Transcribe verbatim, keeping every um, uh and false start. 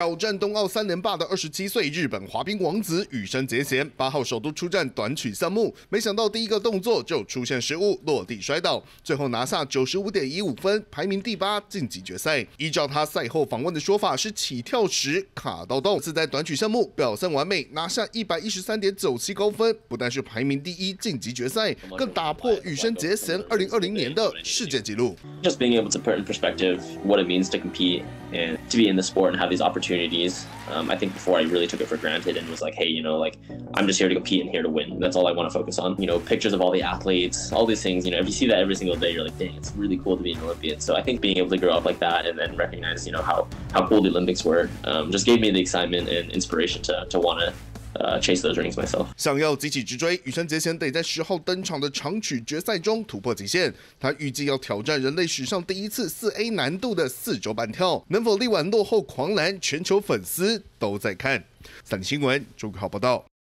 挑战冬奥三连霸的二十七岁日本滑冰王子羽生结弦，八号首度出战短曲项目，没想到第一个动作就出现失误，落地摔倒，最后拿下九十五点一五分，排名第八，晋级决赛。依照他赛后访问的说法，是起跳时卡到洞。自在短曲项目表现完美，拿下一百一十三点九七高分，不但是排名第一，晋级决赛，更打破羽生结弦二零二零年的世界纪录。 Just being able to put in perspective what it means to compete and to be in the sport and have these opportunities. Um, I think before I really took it for granted and was like, hey, you know, like I'm just here to compete and here to win. That's all I want to focus on. You know, pictures of all the athletes, all these things. You know, if you see that every single day, you're like, dang, it's really cool to be an Olympian. So I think being able to grow up like that and then recognize, you know, how how cool the Olympics were, um, just gave me the excitement and inspiration to to want to. Uh, chase those rings myself. 想要急起直追，羽生结弦得在十号登场的长曲决赛中突破极限。他预计要挑战人类史上第一次四 A 难度的四轴板跳，能否力挽落后狂澜？全球粉丝都在看。三立新闻周国豪报道。